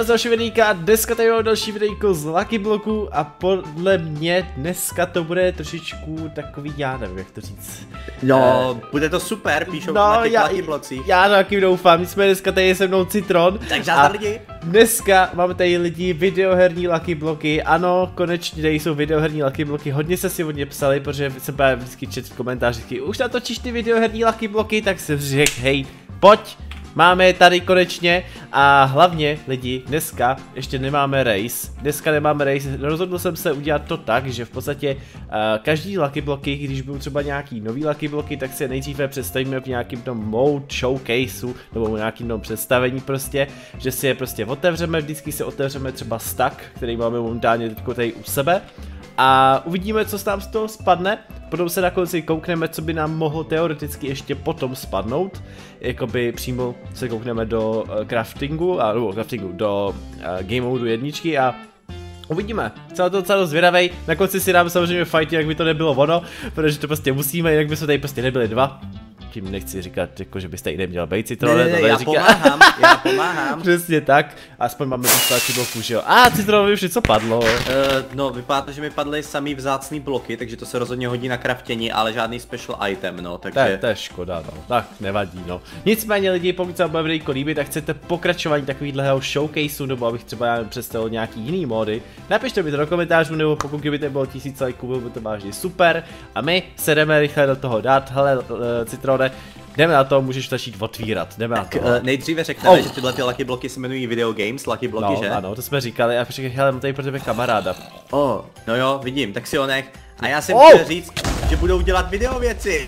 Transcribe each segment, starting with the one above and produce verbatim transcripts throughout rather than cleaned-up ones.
čas dalšího videjka, dneska tady mám další videjko z Lucky Bloku a podle mě dneska to bude trošičku takový, já nevím jak to říct. No, uh, bude to super, píšou no, na těch já, Lucky Blocích. Já taky doufám, nicméně dneska tady je se mnou Citron. Tak žádná lidi. Dneska máme tady lidi videoherní Lucky Bloky, ano, konečně tady jsou videoherní Lucky Bloky, hodně se si hodně psali, protože jsem právě vždycky čet v komentářích, už natočíš ty videoherní Lucky Bloky, tak jsem řekl, hej, pojď. Máme je tady konečně a hlavně lidi, dneska ještě nemáme race, dneska nemáme race, rozhodl jsem se udělat to tak, že v podstatě uh, každý Lucky Bloky, když budou třeba nějaký nový Lucky Bloky, tak si je nejdříve představíme v nějakým tom mode showcaseu, nebo v nějakým tom představení prostě, že si je prostě otevřeme, vždycky si otevřeme třeba stack, který máme momentálně teď tady u sebe. A uvidíme, co nám z toho spadne, potom se na konci koukneme, co by nám mohlo teoreticky ještě potom spadnout. Jakoby přímo se koukneme do uh, craftingu, a, no, craftingu, do uh, game modu jedničky a uvidíme. Celé to docela zvědavej, na konci si dáme samozřejmě fight, jak by to nebylo ono, protože to prostě musíme, jinak by jsme tady prostě nebyli dva. Tím nechci říkat, jako, že byste i neměl být Citrone, ne, ne, to já říká. pomáhám, já pomáhám. Přesně tak, aspoň máme dostat bloku, že jo. A Citronovi už něco padlo. Uh, no, vypadá to, že mi padly samý vzácný bloky, takže to se rozhodně hodí na craftění, ale žádný special item, no, takže... To je, to je škoda, no, tak nevadí, no. Nicméně lidi, pokud se vám bude videjko líbit, tak chcete pokračování takovýhleho showcaseu, nebo abych třeba já představil nějaký jiný mody, napište mi to do komentářů, nebo pokud kdyby to bylo tisíc lajků, bylo by to vážně super. A my se jdeme rychle do toho dát, hele, uh, Citrone, jdeme na to, můžeš začít otvírat, jdeme tak, na to. Uh, nejdříve řekneme, oh. že tyhle ty Lucky Bloky se jmenují Video Games, Lucky Bloky, no, že? Ano, to jsme říkali a počkej, hele, mám tady pro tebe kamaráda. Oh, no jo, vidím, tak si ho nech. A já jsem oh. chtěl říct, že budou dělat video věci.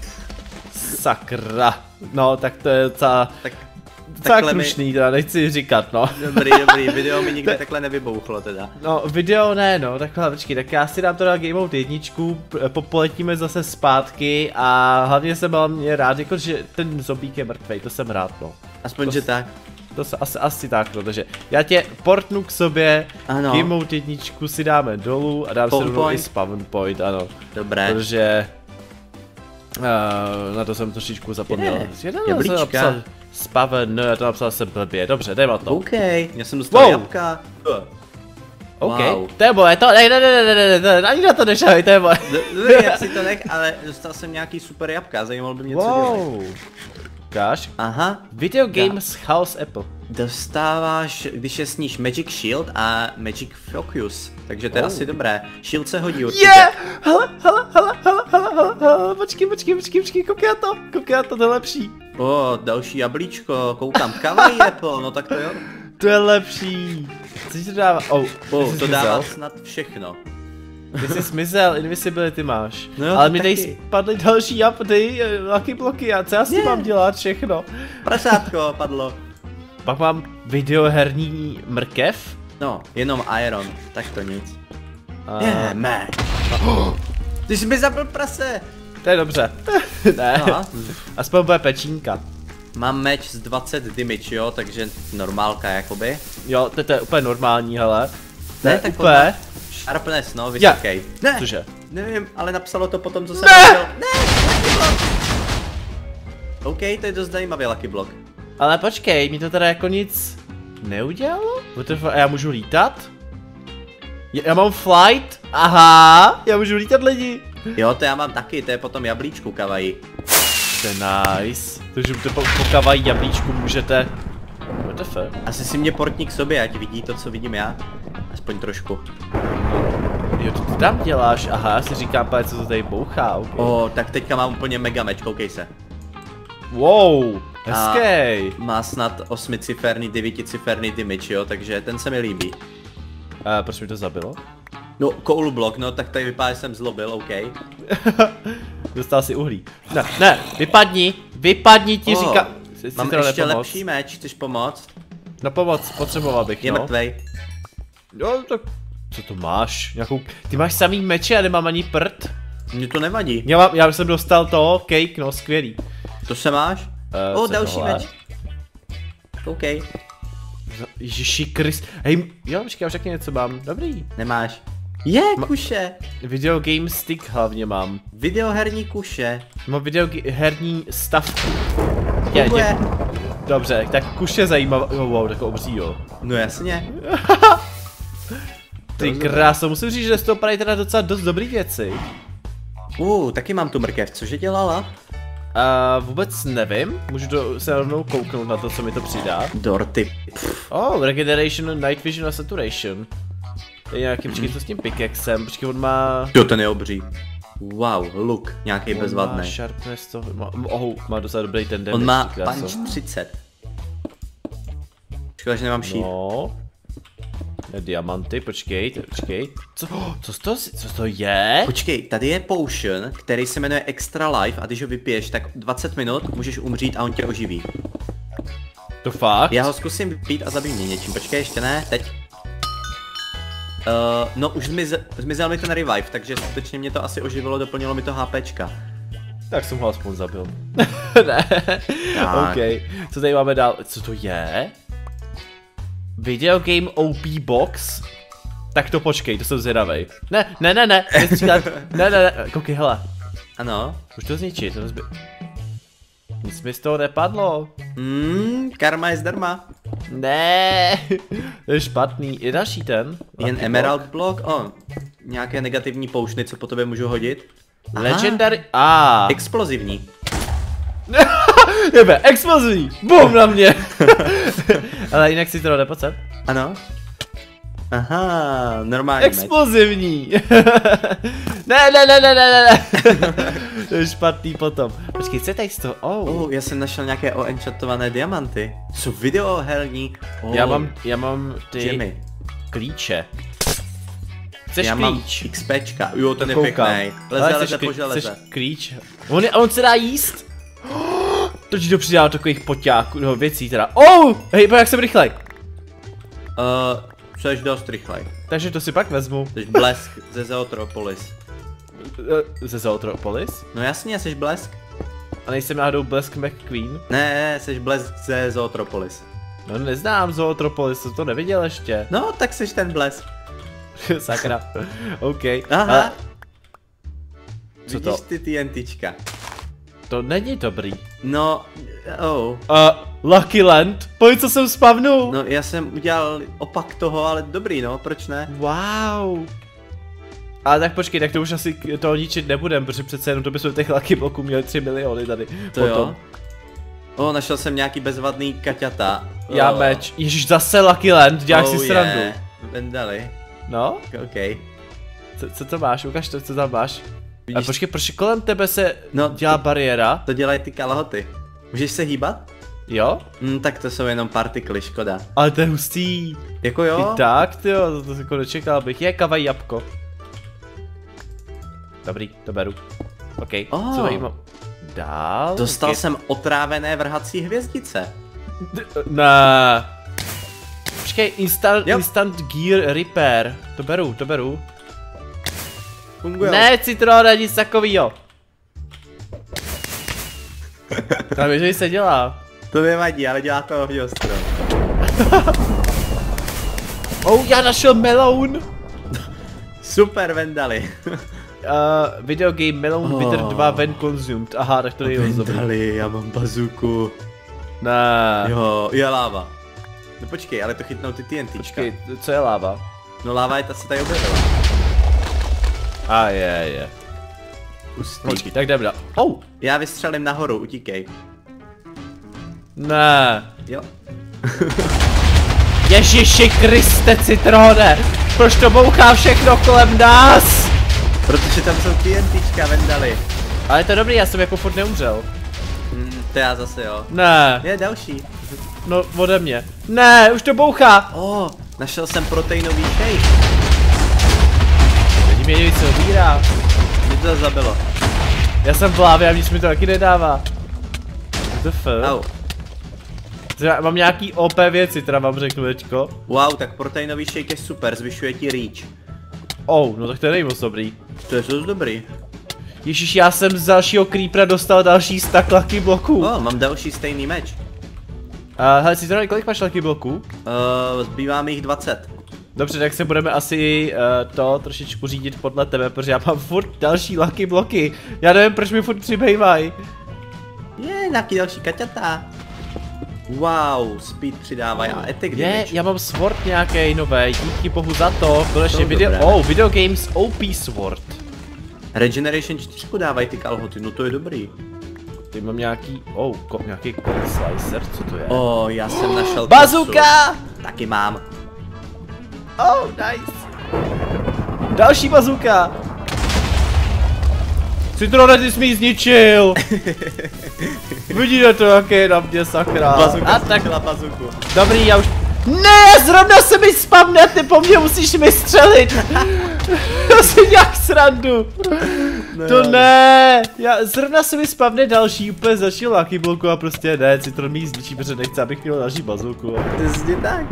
Sakra, no tak to je docela... Tak... Tak krušný, teda nechci říkat, no. Dobrý, dobrý, video mi nikdy takhle nevybouchlo teda. No, video ne, no, takhle, počkej, tak já si dám teda Game Mode jedničku, popoletíme zase zpátky a hlavně jsem hlavně rád, jako, že ten zombík je mrtvej, to jsem rád, no. Aspoň, to, že tak. To se asi, asi tak, no, takže já tě portnu k sobě, ano. Game Mode jedničku si dáme dolů a dám si rovnou i spawn point, ano. Dobré. Protože uh, na to jsem trošičku zapomněl. Jablíčka. Spaven, no, já to napsal jsem blbě, dobře, jdeme to. OK, já jsem dostal wow. jabka. Uh. OK, wow. to je moje, to, ne, ne, ne, ne, ne, ne, ani na to nešahej, to je moje. Dobrý, já si to nech, ale dostal jsem nějaký super jabka, zajímalo by mě, co wow. dělají. Ukáž. Aha. Video Games ja. House Apple. Dostáváš, když je sníš Magic Shield a Magic Focus, takže to je oh. asi dobré. Shield se hodí určitě. Yeah! Hele, hele, hele, hele, hele, hele, hele, počkej, počkej, počkej, počkej, koukej na to, koukej na to, to je lepší. O, oh, další jablíčko, koukám, kawaii Apple, no tak to jo. To je lepší. Co ti to dává? Oh, oh to dává snad všechno. Ty jsi zmizel, invisibility máš. No, ale mi tady spadly další updaty, Lucky Bloky, a co já s tím yeah. mám dělat všechno? Prasátko padlo. Pak mám videoherní mrkev. No, jenom Iron, tak to nic. A... Yeah, man. Oh, ty jsi mi zabil prase. To je dobře. Ne, aha. Aspoň bude pečínka. Mám meč z dvacet damage, jo, takže normálka jakoby. Jo, to, to je úplně normální, hele. Ne, ne tak úplně. Sharpness, no, vysoký. Ja. Ne, cože? Nevím, ale napsalo to potom, co jsem viděl. Ne, Lucky Block. OK, to je dost zajímavý Lucky Block. Ale počkej, mi to teda jako nic neudělalo? A já můžu lítat? Já mám flight? Aha, já můžu lítat lidi. Jo, to já mám taky, to je potom jablíčku kawaii. To je nice. Takže to po, po kawaii jablíčku můžete... What the fuck? Asi si mě portní k sobě, ať vidí to, co vidím já. Aspoň trošku. Jo, to ty tam děláš? Aha, já si říkám, pane, co to tady bouchá. Okay. O, tak teďka mám úplně mega meč, koukej se. Wow, hezký. Má snad osmiciferný, devíticiferný damage, jo, takže ten se mi líbí. A proč mi to zabilo? No, coal block, no, tak tady vypadá, že jsem zlobil, OK. Dostal si uhlí. Ne, ne, vypadni, vypadni ti oh, říká... Mám ještě nepomoc. Lepší meč, chceš pomoct? No pomoc, potřeboval bych, je no. Je mrtvej. Jo, tak... Co to máš? Nějakou... Ty máš samý meče a nemám ani prd? Mně to nevadí. Já, mám, já jsem dostal to, cake, no, skvělý. To se máš? Uh, o, další tohle? Meč. OK. Ježiši Krist. Hej, jo, počkej, už taky něco mám. Dobrý. Nemáš. Je, Ma kuše. Video game stick hlavně mám. Videoherní kuše. Mám videoherní stavku. Je, Dobře, tak kuš je zajímavá. Oh, wow, takový obří, jo. No jasně. Ty kráso, musím říct, že z toho padají teda docela dost dobrý věci. Uh, taky mám tu mrkev, cože dělala? A uh, vůbec nevím, můžu to se rovnou kouknout na to, co mi to přidá. Dorty. Oh, Regeneration, Night Vision a Saturation. To je nějaký, počkej, co s tím pickaxem, počkej, on má... Jo, ten je obří. Wow, look, nějaký on bezvadný. má sharpness, to má, oh, má docela dobrý ten damage. On má kráso. punch třicet. Škoda, že nemám šíp. No. Diamanty, počkej, počkej. Co, co, to, co to je? Počkej, tady je potion, který se jmenuje Extra Life a když ho vypiješ, tak dvacet minut můžeš umřít a on tě oživí. To fakt? Já ho zkusím vypít a zabij mě něčím, počkej, ještě ne, teď. Uh, no už zmizel, zmizel mi ten revive, takže skutečně mě to asi oživilo, doplnilo mi to HPčka. Tak jsem ho aspoň zabil. Ne, ok. Co tady máme dál? Co to je? Video game O P box? Tak to počkej, to jsem zvědavej. Ne, ne, ne, ne, nestřílet. Ne, ne, ne, koukej, hele. Ano. Už to zničit, to nezby... Nic mi z toho nepadlo. Hmm, karma je zdarma. Ne, to je špatný. Je další ten? Jen Emerald block, o, oh, nějaké negativní poušny, co po tobě můžu hodit. Aha. Legendary, a. Explozivní. Jebe, explozivní, bum na mě. Ale jinak si to nepocet. Ano. Aha, normální explozivní. Ne, ne, ne, ne, ne, ne. To je špatný potom. Počkej, co je tady z toho? Oh. oh, já jsem našel nějaké oenchantované diamanty. Jsou videoherní. Oh. Já mám, já mám ty Jimmy. klíče. Chceš já klíč? Mám XPčka, jo, ten je Koukám. pěkný. Leze, Ale leze chceš, po železe. chceš klíč? On, je, on se dá jíst? To ti to přidá takových poťáků, no věcí teda. Oh, hej, jak jsem rychlej. Uh, Jseš dost rychlej. Takže to si pak vezmu. Jsi blesk ze Zootropolis. Ze Zootropolis? No jasně, jsi blesk. A nejsem náhodou Blesk McQueen? Ne, ne, jsi blesk ze Zootropolis. No neznám Zootropolis, jsem to neviděl ještě. No, tak jsi ten blesk. Sakra. OK. Aha. A... Co Vidíš to? ty TNTčka. To není dobrý. No, oh. Uh, Lucky Land? Pojď, co jsem spavnul. No, já jsem udělal opak toho, ale dobrý, no, proč ne? Wow. Ale tak počkej, tak to už asi toho ničit nebudem, protože přece jenom to bychom těch Lucky bloků měli tři miliony tady. To potom. Jo. O, oh, našel jsem nějaký bezvadný kaťata. Oh. Já meč. Ježíš, zase Lucky Land, děláš oh, si srandu. Yeah. Vendali. No? OK. Co, co to máš? Ukaž to, co tam máš. Vidíš? A počkej, proč kolem tebe se no, dělá to, bariéra? To dělají ty kalhoty. Můžeš se hýbat? Jo? Hm, tak to jsou jenom partikly, škoda. Ale to je hustý. Jako jo? I tak, tyjo, to, to jako nečekal bych. Je kavaj jabko. Dobrý, to beru. OK, oh. Co tady mám? Dál? Dostal okay. jsem otrávené vrhací hvězdice. Ne. Počkej, instant, instant gear repair. To beru, to beru. Funguje. Ne, Citrone, nic takovýho. Tam je, že se dělá. To nevadí, ale dělá to hodně ostro. Oh, já našel meloun. Super, Vendali. uh, video game Melon oh. Wither dva when consumed. Aha, tak to je Vendali, já mám bazuku. Ne. Jo, je láva. No počkej, ale to chytnou ty TNTčka. Počkej, co je láva? No láva je ta, se tady objevila. A je, je. Pustý. Počkej, tak jdem dál. Oh. Já vystřelím nahoru, utíkej. Ne. Jo. Ježiši Kriste, Citrone! Proč to bouchá všechno kolem nás? Protože tam jsou TNTčka, Vendali. Ale to je dobrý, já jsem jako furt neumřel. Hmm, to já zase jo. Ne. Je další. No, ode mě. Ne, už to bouchá. Oh, našel jsem proteinový shake. Teď mě něco obírá. Mě to zabilo. Já jsem v lávě a nic mi to taky nedává. What the fuck? Au. Já mám nějaký O P věci, teda vám řeknu teďko. Wow, tak proteinový shake je super, zvyšuje ti reach. Oh, no tak to je moc dobrý. To je dost dobrý. Ježíš, já jsem z dalšího creepera dostal další stack lucky bloků. Oh, mám další stejný meč. Uh, hele, Citrone, kolik máš lucky bloků? Uh, zbývá mi jich dvacet. Dobře, tak se budeme asi uh, to trošičku řídit podle tebe, protože já mám furt další lucky bloky. Já nevím, proč mi furt přibývají. Je, nějaký další kaťata. Wow, speed přidávají a attack Je, damage. já mám sword nějaký nový, díky bohu za to. Konečně video, dobré. oh, Video Games O P Sword. Regeneration čtyři dávají ty kalhoty, no to je dobrý. Ty mám nějaký, oh, ko, nějaký cold slicer, co to je? O, oh, já jsem našel Bazooka! kosu. Taky mám. Oh, nice. Další bazooka. Citrone, ty jsi mi zničil. Vidíte to, jaký je na mě, sakra. Bazooka A tak, bazooku. dobrý, já už... Ne, zrovna se mi spavne, ty po mně musíš mi střelit. To si nějak srandu. Ne, To ne, já, zrovna se mi spavne další, úplně začal Lucky Bloku a prostě ne, Citron mi zničí, protože nechce, abych měl další bazooku. Přesně tak.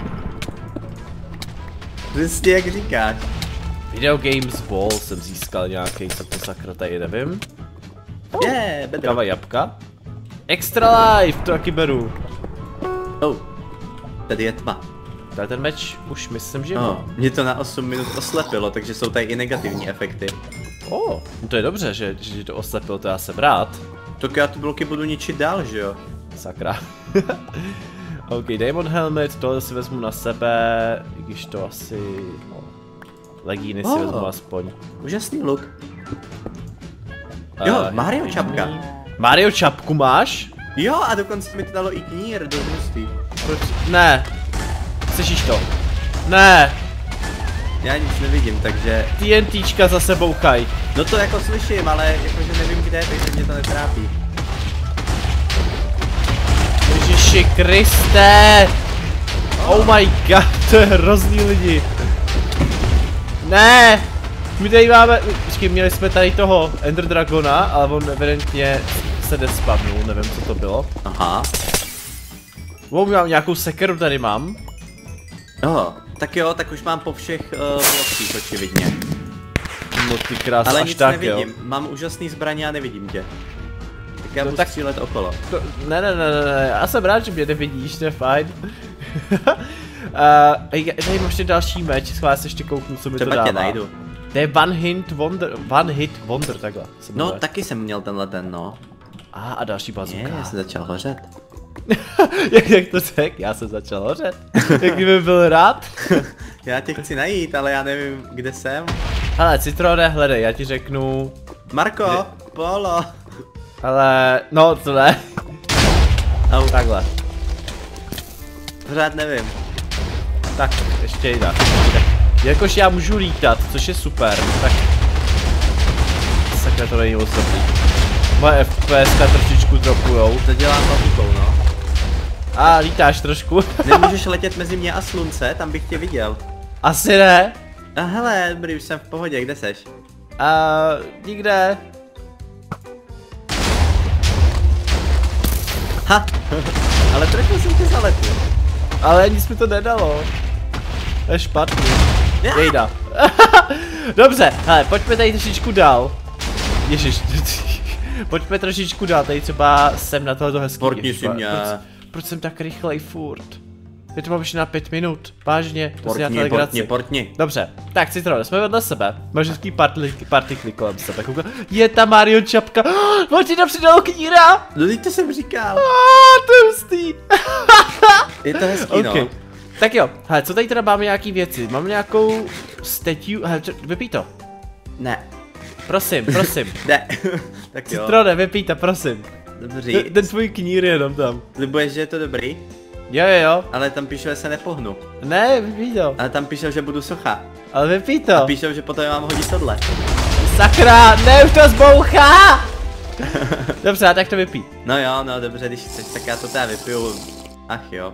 Přesně jak říkáš. Video Games Ball jsem získal nějaký, co to sakra tady nevím. Je, yeah, bedro. Kava jabka. Extra life, to taky beru. Oh, tady je tma. Tady ten meč už myslím, že Oh, má. mě to na osm minut oslepilo, takže jsou tady i negativní efekty. Oh, no to je dobře, že, že ti to oslepilo, to já jsem rád. Tak já ty bloky budu ničit dál, že jo? Sakra. OK, Demon Helmet, tohle si vezmu na sebe, i když to asi... Legíny si Oh. vezmu aspoň. Úžasný look. Jo, Eh, Mario čapka. Mario čapku máš? Jo, a dokonce mi to dalo i knír do hustý. Proč? Ne. Slyšíš to? Ne. Já nic nevidím, takže... TNTčka zase bouchaj. No to jako slyším, ale jakože nevím kde, takže mě to netrápí. Ježiši Kriste! Oh my god, to je hrozný lidi. Ne! My tady máme, počkej, měli jsme tady toho Ender Dragona, ale on evidentně se despavnul, nevím co to bylo. Aha. Wow, mám nějakou sekeru tady mám. Jo, tak jo, tak už mám po všech uh, blocích očividně. No ty krás, Ale až nic tak nevidím, jo. mám úžasný zbraně a nevidím tě. Tak já No budu tak- střílet okolo. To, ne, ne, ne, ne, ne, já jsem rád, že mě nevidíš, to je fajn. uh, tady mám ještě další meč, schválně se ještě kouknu, co mi to Třeba dává. tě najdu. To je One Hit Wonder, One Hit Wonder, takhle. se No, jmenuje. taky jsem měl tenhle ten, no. A, a další bazooka. Je, já jsem začal hořet. jak, jak to řek? Já jsem začal hořet. Jak kdyby byl rád. Já tě chci najít, ale já nevím, kde jsem. Hele, Citrone, hledej, já ti řeknu. Marko, Kde? Polo. Ale, no to ne. Au, Takhle. pořád nevím. Tak, ještě jinak. Jakož já můžu lítat, což je super, tak... Sakra, to není moc dobrý. Moje F P S trošičku dropujou. To dělám bazukou, no. A lítáš trošku. Nemůžeš letět mezi mě a slunce, tam bych tě viděl. Asi ne. A hele, dobrý, už jsem v pohodě, kde seš? A nikde. Ha! Ale trochu jsem tě zalepil. Ale nic mi to nedalo. To je špatný. Já. Jejda. Dobře, hele, pojďme tady trošičku dál. Ježiš. Pojďme trošičku dál, tady třeba sem na tohoto hezký. Portni Ježiš, si mě. Proč, proč jsem tak rychlej furt? Já to mám ještě na pět minut, vážně, to si na Portni, telegraci. portni, portni. Dobře, tak Citrone, jsme vedle sebe. Máš hezký party, partikly kolem sebe. Koukám. Je ta Mario čapka. Oh, on ti to přidal kníra. No teď to jsem říkal. Oh, to je hustý. Je to hezký, no. Okay. Tak jo, hele, co tady teda máme nějaký věci? Mám nějakou statue, hele, čo- vypij to. Ne. Prosím, prosím. Ne. Tak jo. Citrone, vypij to, prosím. Dobří. Ten, ten tvůj knír je jenom tam. Slibuješ, že je to dobrý? Jo, jo, jo. Ale tam píšou, že se nepohnu. Ne, vypij to. Ale tam píšou, že budu socha. Ale vypij A to. píšou, že potom mám hodit tohle. Sakra, ne, už to zbouchá. Dobře, tak to vypij. No jo, no dobře, když chceš, tak já to teda vypiju. Ach jo.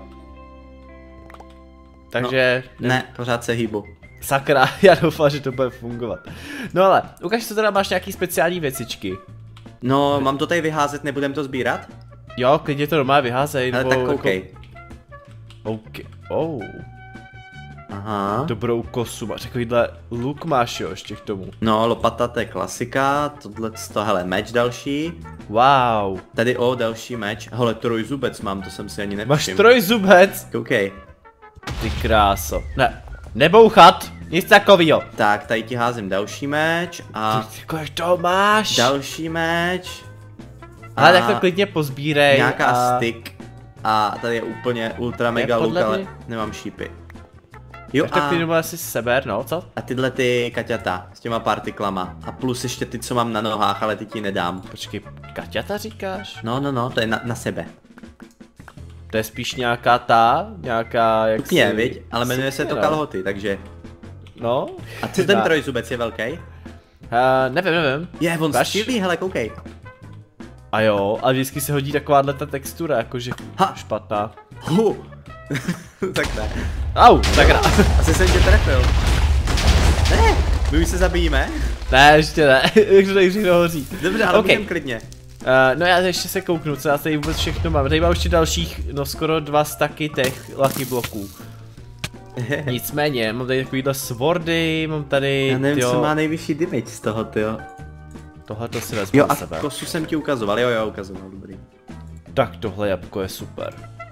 Takže... Ne, pořád se hýbu. Sakra, já doufám, že to bude fungovat. No ale, ukaž, co teda máš nějaký speciální věcičky. No, mám to tady vyházet, nebudem to sbírat? Jo, klidně to doma vyházej, Ale nebo tak jako... koukej. OK, oh, Aha. dobrou kosu máš, takovýhle luk máš jo, ještě k tomu. No, lopata, to je klasika, tohle to, hele, meč další. Wow, Tady, o, další meč. Hele, trojzubec mám, to jsem si ani nevšiml. máš trojzubec? Koukej. Ty kráso. Ne, nebouchat, nic takovýho. Tak, tady ti házím další meč a Ty, kolik toho máš? další meč. Ale a tak to klidně pozbírej nějaká a... stick. a tady je úplně ultra mega luk, ale nemám šípy. Jo tak a... ty nebo asi seber, no, co? A tyhle ty kaťata s těma partiklama. A plus ještě ty, co mám na nohách, ale ty ti nedám. Počkej, kaťata říkáš? No, no, no, to je na, na sebe. To je spíš nějaká ta, nějaká, jak Sukně, si... viď? Ale jmenuje se to no. kalhoty, takže... No. A co ten trojzubec je velký? Uh, nevím, nevím. Je, on střílí, hele, koukej. A jo, a vždycky se hodí takováhle ta textura, jakože ha. špatná. Hu. Tak ne. Au, sakra. Asi jsem tě trefil. Ne, my už se zabijíme. Ne, ještě ne, už to všechno hoří. Dobře, ale okay. Budem klidně. Uh, no já ještě se kouknu, co já tady vůbec všechno mám. Tady mám ještě dalších, no skoro dva staky těch lucky bloků. Nicméně, mám tady takovýhle swordy, mám tady, já nevím, tyjo... co má nejvyšší damage z toho, tyjo. Tohle to si vezmu jo, na a sebe. kosu jsem ti ukazoval, jo, jo, ukazoval, dobrý. Tak tohle jabko je super.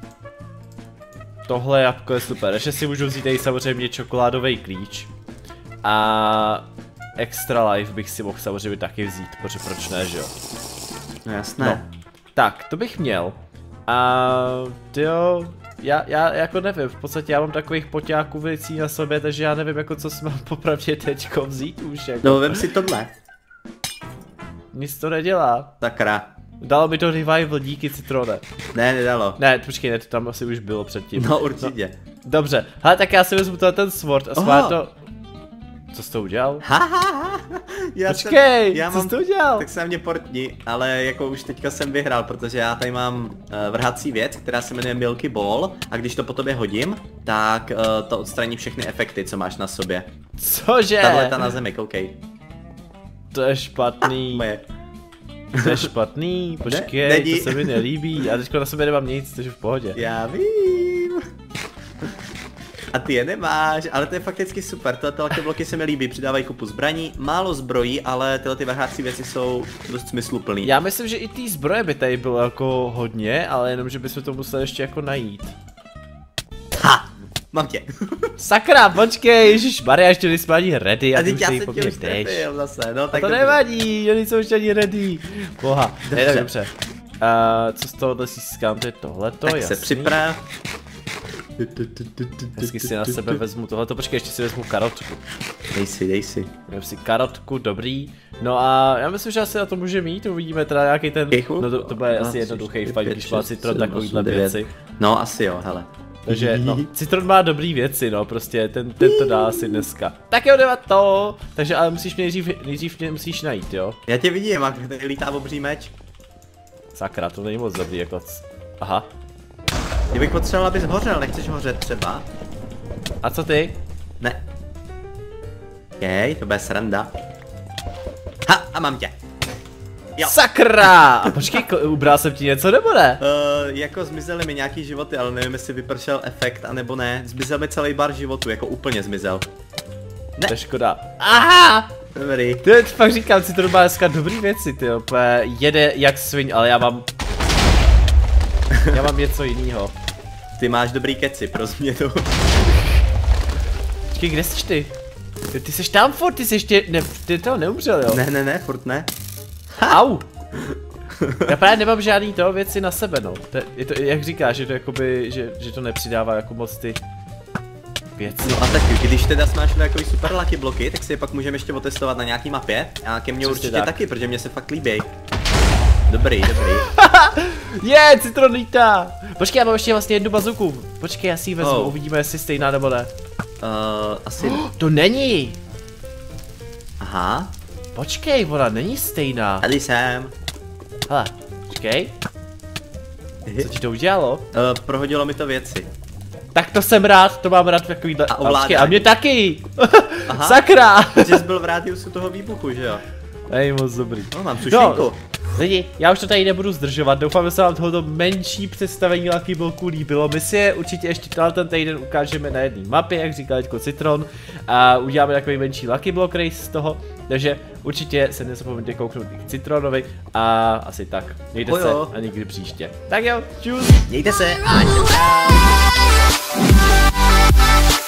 Tohle jabko je super, ještě si můžu vzít tady samozřejmě čokoládový klíč. A extra life bych si mohl samozřejmě taky vzít, protože proč ne, že jo? No jasné. No. Tak, to bych měl. A tyjo, já, já jako nevím, v podstatě já mám takových poťáků věcí na sobě, takže já nevím jako co si mám popravdě teďko vzít už jako. No vem si tohle. Nic to nedělá. Sakra. Dalo mi to revival, díky Citrone. Ne, nedalo. Ne, počkej, ne, to tam asi už bylo předtím. No určitě. No, dobře, hele, tak já si vezmu ten sword a schválně to... Co jsi to udělal? Ha, ha, ha. Já Počkej, jsem, já co mám, jsi to udělal? Tak se na mě portni, ale jako už teďka jsem vyhrál, protože já tady mám uh, vrhací věc, která se jmenuje Milky Ball a když to po tobě hodím, tak uh, to odstraní všechny efekty, co máš na sobě. Cože? Tahle ta na zemi, koukej. To je špatný. Ah, moje. To je špatný, počkej, ne, to se mi nelíbí, já teďko na sebe nemám nic, takže v pohodě. Já vím. A ty je nemáš, ale to je fakticky super, tyhle ty bloky se mi líbí, přidávají kupu zbraní, málo zbrojí, ale tyhle ty vrhácí věci jsou dost smysluplný. Já myslím, že i ty zbroje by tady bylo jako hodně, ale jenom, že bychom to museli ještě jako najít. Ha! Mám tě. Sakra, počkej, ježišmarja, ještě nejsme ani ready. A teď já se tě už trefil zase, no tak to dobře. Nevadí, oni jsou ještě ani ready. Boha, dobře. Ne, dobře. Uh, co z tohohle si získám, to je tohleto, tak jasný. se připrav. Hezky si na sebe vezmu tohleto, počkej, ještě si vezmu karotku. Dej si, dej si. Vezmu si karotku, dobrý. No a já myslím, že asi na to může mít, uvidíme teda nějaký ten, no to, to bude asi jednoduchý fakt, když má Citron takovýhle věci. No asi jo, hele. Takže no, Citron má dobrý věci, no, prostě ten, ten to dá asi dneska. Tak jo, jdeme to, takže ale musíš mě nejdřív, nejdřív mě musíš najít, jo. Já tě vidím, jak tady lítá obří meč. Sakra, to není moc dobrý, jako, aha. Kdybych potřeboval, abys hořel, nechceš hořet třeba? A co ty? Ne. Jej, to bude sranda. Ha, a mám tě. Jo. Sakra! A počkej, ubral jsem ti něco nebo ne? Uh, jako zmizely mi nějaký životy, ale nevím, jestli vypršel efekt, anebo ne. Zmizel mi celý bar životu, jako úplně zmizel. Ne. To je škoda. Aha! Dobrý. Ty fakt říkám, Citron má dneska dobrý věci, ty opět jede jak sviň, ale já mám... Já mám něco jiného. Ty máš dobrý keci, pro změnu. Počkej, kde jsi ty? Ty, ty jsi tam furt, ty jsi ještě, ne, ty to neumřel, jo? Ne, ne, ne, furt ne. Ha. Au! Já právě nemám žádný toho věci na sebe, no. To, je to, jak říkáš, že to jakoby, že, že to nepřidává jako moc ty věci. No a tak, když teda máš takový super lucky bloky, tak si je pak můžeme ještě otestovat na nějaký mapě. A ke mně určitě tak. Taky, protože mě se fakt líbí. Dobrý, dobrý. Je, yeah, Citron lítá! Počkej, já mám ještě vlastně jednu bazuku. Počkej, já si ji vezmu, oh. Uvidíme, jestli stejná nebo ne. Uh, asi... Oh, to není! Aha. Počkej, ona není stejná. Tady jsem. Hele, počkej. Co ti to udělalo? Uh, prohodilo mi to věci. Tak to jsem rád, to mám rád takovýhle. A ovládání. A mě taky! Sakra! Že jsi byl v rádiusu toho výbuchu, že jo? Ej, moc dobrý. No, mám sušenku. No. Lidi, já už to tady nebudu zdržovat, doufám, že se vám tohoto menší představení Lucky Blocků líbilo. My si je určitě ještě ten týden ukážeme na jedné mapě, jak říkal teďko Citron, a uděláme takový menší Lucky Block race z toho, takže určitě se nezapomeňte kouknout k Citronovi a asi tak. Mějte se a někdy příště. Tak jo, čus! Mějte se a čau!